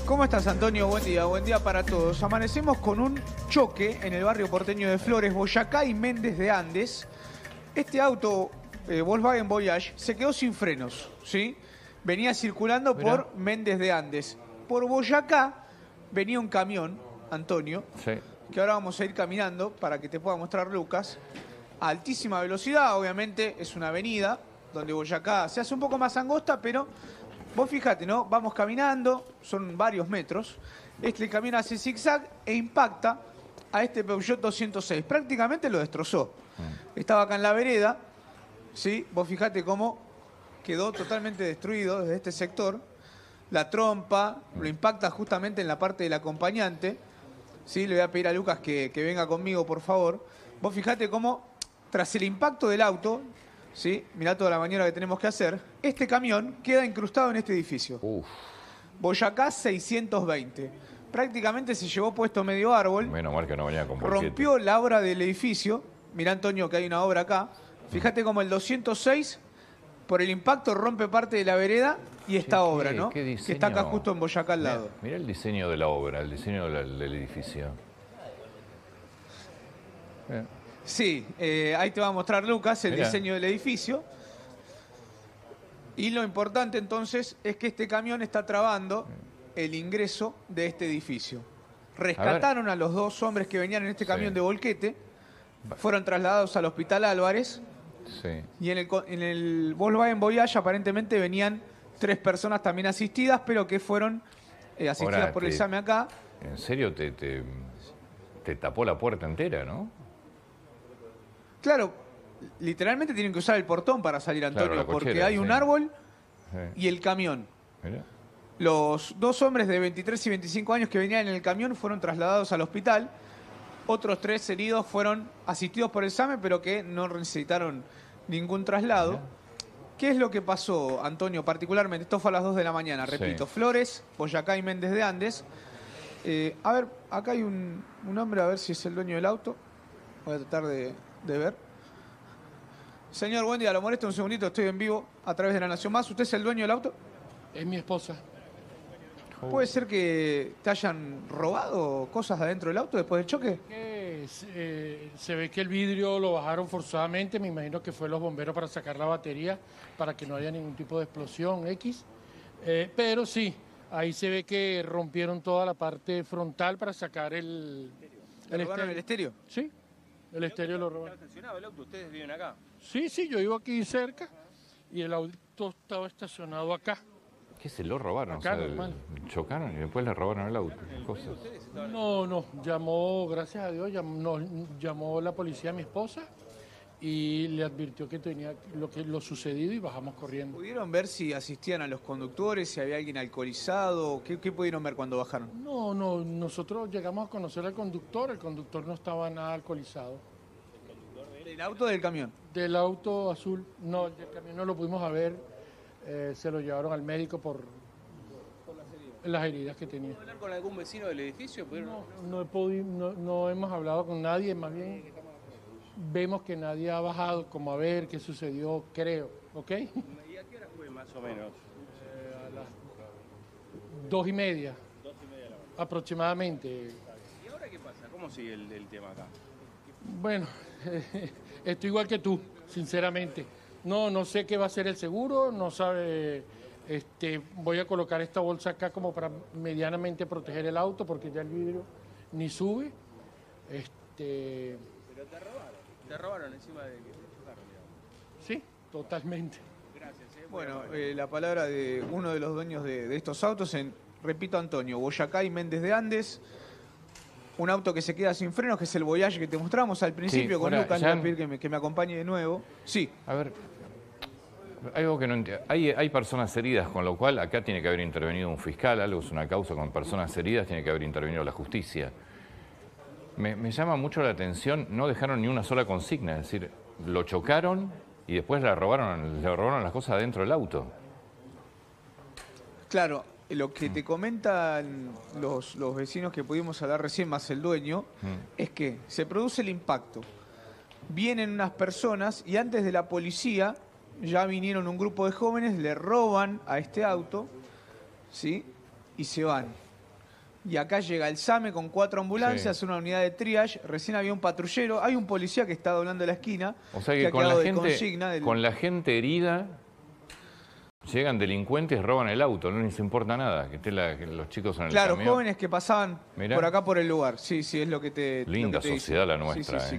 ¿Cómo estás, Antonio? Buen día para todos. Amanecemos con un choque en el barrio porteño de Flores, Boyacá y Méndez de Andes. Este auto, Volkswagen Voyage, se quedó sin frenos, ¿sí? Venía circulando por Méndez de Andes. Por Boyacá venía un camión, Antonio, que ahora vamos a ir caminando para que te pueda mostrar Lucas. A altísima velocidad, obviamente, es una avenida donde Boyacá se hace un poco más angosta, pero vos fíjate, ¿no? Vamos caminando, son varios metros. Este camión hace zigzag e impacta a este Peugeot 206. Prácticamente lo destrozó. Estaba acá en la vereda, ¿sí? Vos fíjate cómo quedó totalmente destruido desde este sector. La trompa lo impacta justamente en la parte del acompañante. ¿Sí? Le voy a pedir a Lucas que venga conmigo, por favor. Vos fíjate cómo, tras el impacto del auto, ¿sí? Mirá toda la maniobra que tenemos que hacer. Este camión queda incrustado en este edificio. Boyacá 620. Prácticamente se llevó puesto medio árbol. Menos mal que no venía con bolquete. Rompió la obra del edificio. Mirá, Antonio, que hay una obra acá. Fíjate cómo el 206, por el impacto, rompe parte de la vereda y esta obra, ¿no? ¿Qué diseño? Que está acá justo en Boyacá al lado. Mirá el diseño de la obra, el diseño del edificio. Sí, ahí te va a mostrar Lucas el diseño del edificio. Y lo importante entonces es que este camión está trabando el ingreso de este edificio. Rescataron a los dos hombres que venían en este camión de volquete, fueron trasladados al Hospital Álvarez. Y en el Volkswagen Voyage aparentemente venían 3 personas también asistidas, pero que fueron asistidas Ahora, por el SAME acá. En serio, te tapó la puerta entera, ¿no? Claro, literalmente tienen que usar el portón para salir, Antonio, claro, porque cochera, hay un árbol y el camión. Mirá. Los 2 hombres de 23 y 25 años que venían en el camión fueron trasladados al hospital. Otros 3 heridos fueron asistidos por el SAME, pero que no necesitaron ningún traslado. Mirá. ¿Qué es lo que pasó, Antonio, particularmente? Esto fue a las 2 de la mañana, repito. Flores, Boyacá y Méndez de Andes. A ver, acá hay un hombre, a ver si es el dueño del auto. Voy a tratar de ver. Señor, buen día, lo molesto un segundito, estoy en vivo a través de La Nación Más. ¿Usted es el dueño del auto? Es mi esposa. ¿Puede ser que te hayan robado cosas adentro del auto después del choque? Se ve que el vidrio lo bajaron forzadamente, me imagino que fue los bomberos para sacar la batería, para que no haya ningún tipo de explosión X. Pero sí, ahí se ve que rompieron toda la parte frontal para sacar el robaron el estéreo? Sí, el estéreo lo robaron. ¿Está estacionado el auto? ¿Ustedes viven acá? Sí, yo vivo aquí cerca y el auto estaba estacionado acá. ¿Qué se lo robaron? Acá, o sea, chocaron y después le robaron el auto. Cosas. No, llamó, gracias a Dios, llamó la policía a mi esposa y le advirtió que tenía lo sucedido y bajamos corriendo. ¿Pudieron ver si asistían a los conductores, si había alguien alcoholizado? ¿Qué pudieron ver cuando bajaron? No, nosotros llegamos a conocer al conductor, el conductor no estaba nada alcoholizado. ¿Del auto o del camión? Del auto azul, no, el camión no lo pudimos ver. Se lo llevaron al médico por las heridas que tenía. ¿Puedo hablar con algún vecino del edificio? No hemos hablado con nadie, más bien vemos que nadie ha bajado como a ver qué sucedió, creo, ¿ok? ¿Y a qué hora fue más o menos? A las 2:30. 2:30 de la mañana. Aproximadamente. ¿Y ahora qué pasa? ¿Cómo sigue el tema acá? Bueno, estoy igual que tú, sinceramente. No sé qué va a ser el seguro, no sabe, voy a colocar esta bolsa acá como para medianamente proteger el auto porque ya el vidrio ni sube. Pero te robaron encima de que te chocaron, digamos. Sí, totalmente. Gracias. Bueno, la palabra de uno de los dueños de estos autos, repito, Antonio, Boyacá y Méndez de Andes. Un auto que se queda sin frenos, que es el Voyage que te mostramos al principio con Lucas. Le voy a pedir que me acompañe de nuevo. Sí. A ver, algo que no entiendo. Hay personas heridas, con lo cual acá tiene que haber intervenido un fiscal, algo es una causa con personas heridas, tiene que haber intervenido la justicia. Me llama mucho la atención, no dejaron ni una sola consigna, es decir, lo chocaron y después le robaron las cosas dentro del auto. Claro. Lo que te comentan los vecinos que pudimos hablar recién, más el dueño, es que se produce el impacto. Vienen unas personas y antes de la policía ya vinieron un grupo de jóvenes, le roban a este auto, ¿sí? Y se van. Y acá llega el SAME con 4 ambulancias, Sí. una unidad de triage. Recién había un patrullero. Hay un policía que está doblando la esquina. O sea ha que con quedado la, de gente, consigna del- con la gente herida llegan delincuentes, roban el auto, no les importa nada, que estén los chicos en el Claro, camión. jóvenes que pasaban Mirá. por acá por el lugar. Sí, sí, es lo que te Linda lo que te sociedad dicen. la nuestra, Sí, sí, sí. ¿eh?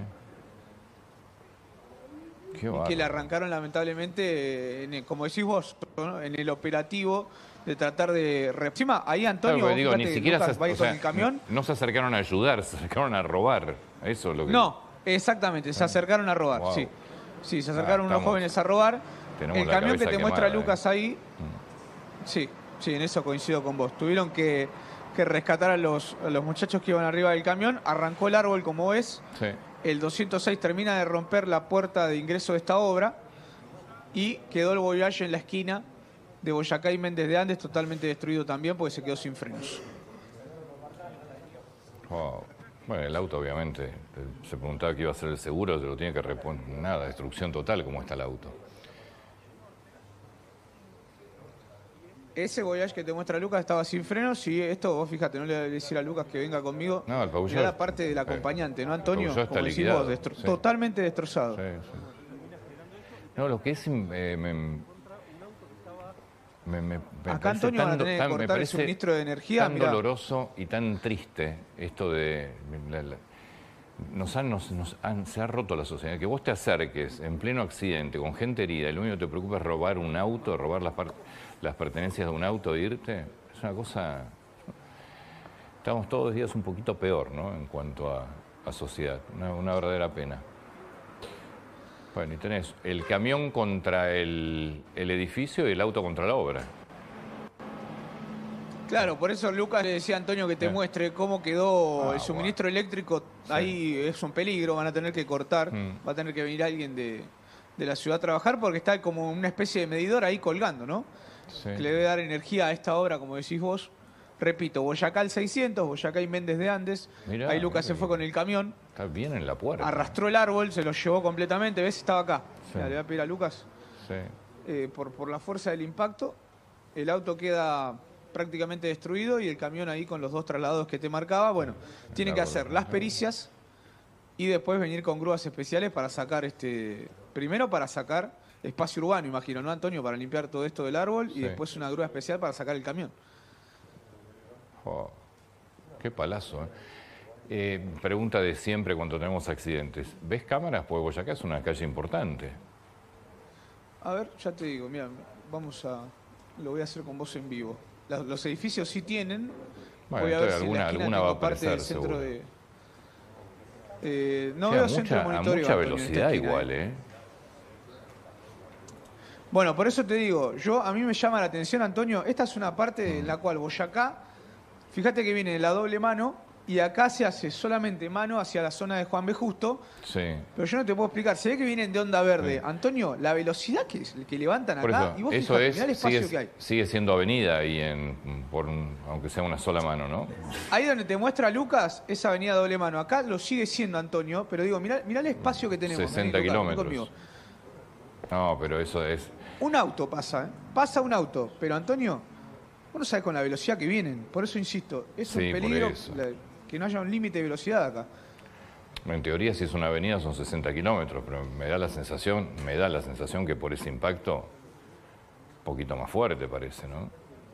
Qué Y que bárbaro. le arrancaron lamentablemente, como decís vos, ¿no? En el operativo de tratar de... Encima, ahí Antonio, Claro, pero digo, fíjate, ni siquiera Lucas va a ir o sea, con el camión. no se acercaron a ayudar, se acercaron a robar. Eso es lo que... No, exactamente, se acercaron a robar, Wow. sí. Sí, se acercaron unos estamos- jóvenes a robar. tenemos El la camión que cabeza te muestra quemada, Lucas ahí, sí, sí, en eso coincido con vos. Tuvieron que rescatar a los muchachos que iban arriba del camión. Arrancó el árbol, como ves. Sí. El 206 termina de romper la puerta de ingreso de esta obra y quedó el Voyage en la esquina de Boyacá y Méndez de Andes totalmente destruido también porque se quedó sin frenos. Wow. Bueno, el auto obviamente, se preguntaba qué iba a ser el seguro, se lo tiene que reponer. Nada, destrucción total como está el auto. Ese Voyage que te muestra Lucas estaba sin frenos y esto, vos fíjate, no le voy a decir a Lucas que venga conmigo. No, el Peugeot- Mirá la parte del acompañante, ¿no, Antonio? el Peugeot está Como decís liquidado, vos, sí. totalmente destrozado. Sí, sí. No, lo que es... me Acá, parece Antonio, van a tan- tener que tan- me cortar el parece suministro de energía. tan Mirá. doloroso y tan triste esto de... se ha roto la sociedad. Que vos te acerques en pleno accidente con gente herida y lo único que te preocupa es robar un auto, robar las pertenencias de un auto e irte. Es una cosa... Estamos todos los días un poquito peor, ¿no? En cuanto a sociedad. Una verdadera pena. Bueno, y tenés el camión contra el edificio y el auto contra la obra. Claro, por eso Lucas le decía a Antonio que te Bien. muestre cómo quedó Ah, el suministro eléctrico. Ahí es un peligro, van a tener que cortar, va a tener que venir alguien de la ciudad a trabajar porque está como una especie de medidor ahí colgando, ¿no? Sí. Que le debe dar energía a esta obra, como decís vos. Repito, Boyacá al 600, Boyacá y Méndez de Andes. Mirá, Ahí Lucas mirá se fue que- con el camión, Está bien en la puerta. arrastró el árbol, se lo llevó completamente. ¿Ves? Estaba acá. Sí. Mirá, le voy a pedir a Lucas. Sí. Por la fuerza del impacto, el auto queda prácticamente destruido y el camión ahí con los 2 traslados que te marcaba. Bueno, tienen que hacer las pericias y después venir con grúas especiales para sacar primero para sacar espacio urbano, imagino, ¿no, Antonio? Para limpiar todo esto del árbol Sí. y después una grúa especial para sacar el camión. Oh, qué palazo. Pregunta de siempre cuando tenemos accidentes. ¿Ves cámaras? Porque Boyacá es una calle importante. A ver, ya te digo, mira, lo voy a hacer con vos en vivo. Los edificios sí tienen. Bueno, voy a ver entonces si en la alguna esquina va a tengo parte del aparecer, centro seguro. de... no Sí, veo centro de a monitoreo. mucha Antonio, en esta velocidad esquina, igual, ¿eh? Bueno, por eso te digo, a mí me llama la atención, Antonio, esta es una parte en la cual Boyacá, fíjate que viene la doble mano y acá se hace solamente mano hacia la zona de Juan B. Justo, Sí. pero yo no te puedo explicar, se ve que vienen de onda verde. Sí. Antonio, la velocidad que levantan Por acá, eso, y vos eso fijate, es, mirá el espacio sigue, que hay. sigue siendo avenida y aunque sea una sola mano, ¿no? Ahí donde te muestra Lucas, esa avenida doble mano, acá lo sigue siendo, Antonio, pero digo, mirá el espacio que tenemos. 60 Vení, Lucas, vení kilómetros. conmigo. No, pero eso es... Un auto pasa, ¿eh? Pasa un auto, pero Antonio, vos no sabés con la velocidad que vienen. Por eso insisto, es Sí, un por peligro eso. que no haya un límite de velocidad acá. En teoría, si es una avenida, son 60 kilómetros, pero me da la sensación que por ese impacto, un poquito más fuerte parece, ¿no?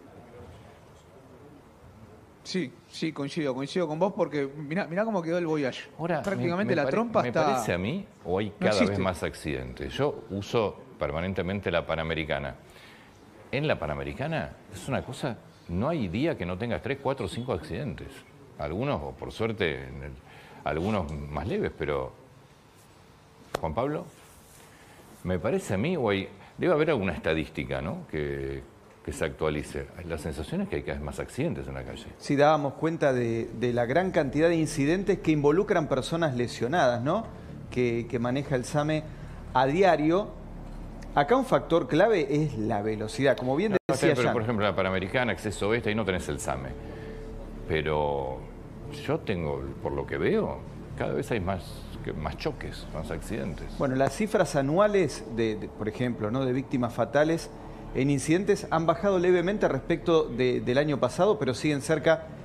Sí, coincido con vos porque mirá cómo quedó el Voyage. Ahora, Prácticamente la trompa ¿me está... parece a mí o hay No cada existe. vez más accidentes? Yo uso permanentemente la Panamericana. En la Panamericana es una cosa, no hay día que no tengas 3, 4, 5 accidentes. Algunos, o por suerte, algunos más leves, pero... Juan Pablo, me parece a mí, debe haber alguna estadística, ¿no? que se actualice. La sensación es que hay cada vez más accidentes en la calle. Sí, dábamos cuenta de la gran cantidad de incidentes que involucran personas lesionadas, ¿no? Que maneja el SAME a diario. Acá un factor clave es la velocidad, como bien decía Pero, Jan. por ejemplo, la Panamericana, acceso oeste, ahí no tenés el SAME. Pero yo tengo, por lo que veo, cada vez hay más choques, más accidentes. Bueno, las cifras anuales, por ejemplo, ¿no? de víctimas fatales en incidentes han bajado levemente respecto del año pasado, pero siguen cerca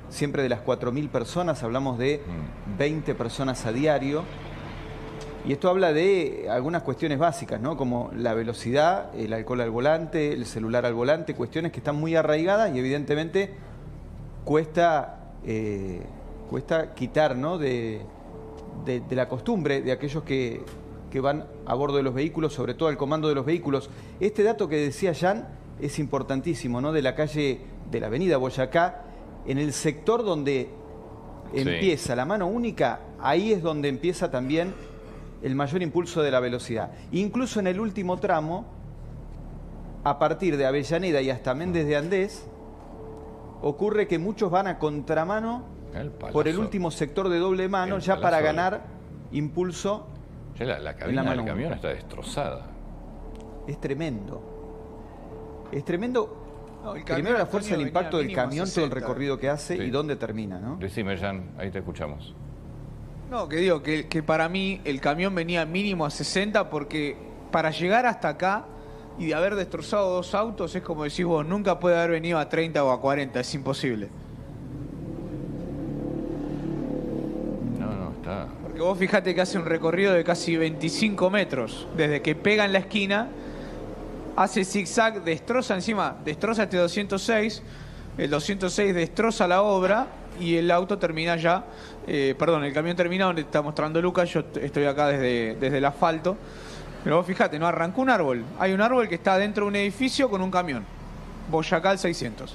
siempre de las 4.000 personas, hablamos de 20 personas a diario. Y esto habla de algunas cuestiones básicas, ¿no? Como la velocidad, el alcohol al volante, el celular al volante, cuestiones que están muy arraigadas y evidentemente cuesta quitar, ¿no? de la costumbre de aquellos que van a bordo de los vehículos, sobre todo al comando de los vehículos. Este dato que decía Jan es importantísimo, ¿no? De la calle, de la avenida Boyacá, en el sector donde empieza la mano única, ahí es donde empieza también el mayor impulso de la velocidad. Incluso en el último tramo, a partir de Avellaneda y hasta Méndez de Andés, ocurre que muchos van a contramano por el último sector de doble mano, ya para ganar impulso. La cabina del camión está destrozada. Es tremendo. Es tremendo. No, Primero la fuerza del impacto del camión, 60. todo el recorrido que hace y dónde termina, ¿no? Decime, Jan, ahí te escuchamos. No, que digo que para mí el camión venía mínimo a 60 porque para llegar hasta acá y de haber destrozado 2 autos es como decís vos, nunca puede haber venido a 30 o a 40, es imposible. No, está... Porque vos fijate que hace un recorrido de casi 25 metros, desde que pega en la esquina, hace zigzag, destroza este 206, el 206 destroza la obra y el auto termina ya, el camión termina donde está mostrando Lucas, yo estoy acá desde el asfalto, pero vos fijate, no arrancó un árbol, hay un árbol que está dentro de un edificio con un camión, Boyacá al 600.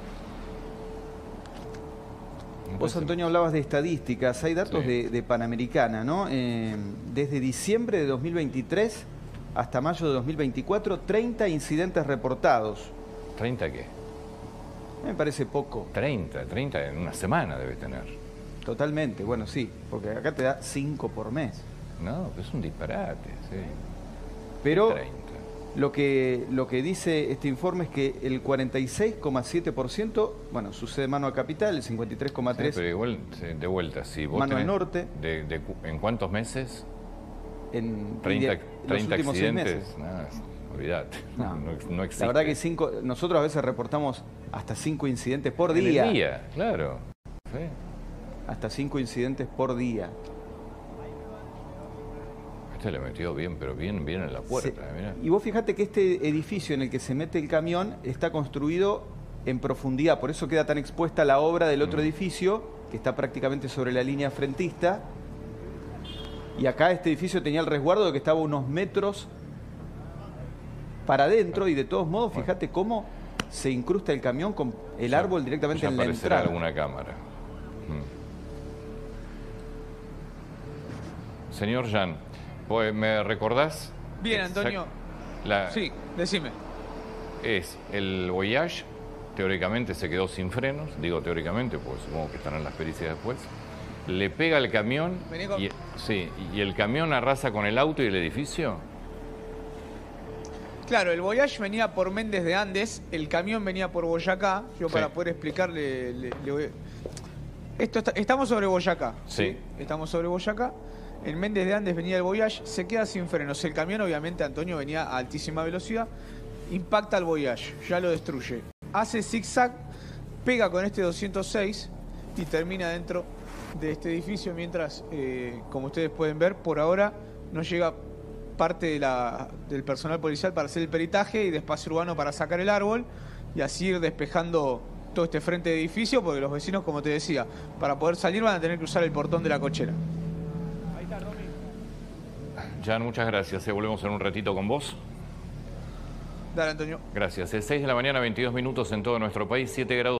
Vos, Antonio, hablabas de estadísticas, hay datos de Panamericana, ¿no? Desde diciembre de 2023 hasta mayo de 2024, 30 incidentes reportados. ¿30 qué? Me parece poco. 30 en una semana debe tener. Totalmente, bueno, sí, porque acá te da 5 por mes. No, es un disparate, sí. Pero 30. lo que dice este informe es que el 46,7%, bueno, sucede mano a capital, el 53,3%. Sí, pero igual, de vuelta, si vos mano al tenés norte. ¿En cuántos meses? En 30 los últimos 6 accidentes. meses. Olvídate. No existe. La verdad que nosotros a veces reportamos hasta 5 incidentes por día. En el día, claro. Sí. Hasta 5 incidentes por día. Este le metió bien, pero bien en la puerta. Mirá. Y vos fijate que este edificio en el que se mete el camión está construido en profundidad, por eso queda tan expuesta la obra del otro edificio, que está prácticamente sobre la línea frentista. Y acá este edificio tenía el resguardo de que estaba unos metros para adentro, y de todos modos, fíjate cómo se incrusta el camión con el árbol directamente en la aparecerá entrada. alguna cámara. Señor Jan, pues, ¿me recordás? Bien, Antonio. Sí, decime. Es el Voyage, teóricamente se quedó sin frenos, digo teóricamente, porque supongo que estarán las pericias después. Le pega el camión y el camión arrasa con el auto y el edificio. Claro, el Voyage venía por Méndez de Andes, el camión venía por Boyacá. Yo para poder explicarle, estamos sobre Boyacá. Sí. Estamos sobre Boyacá. En Méndez de Andes venía el Voyage, se queda sin frenos. El camión, obviamente, Antonio, venía a altísima velocidad, impacta al Voyage, ya lo destruye. Hace zigzag, pega con este 206 y termina dentro de este edificio, mientras, como ustedes pueden ver, por ahora no llega parte del personal policial para hacer el peritaje y de espacio urbano para sacar el árbol y así ir despejando todo este frente de edificio, porque los vecinos, como te decía, para poder salir van a tener que usar el portón de la cochera. Ahí está, Romy. Jan, muchas gracias. Volvemos en un ratito con vos. Dale, Antonio. Gracias. Es 6 de la mañana, 22 minutos en todo nuestro país, 7 grados.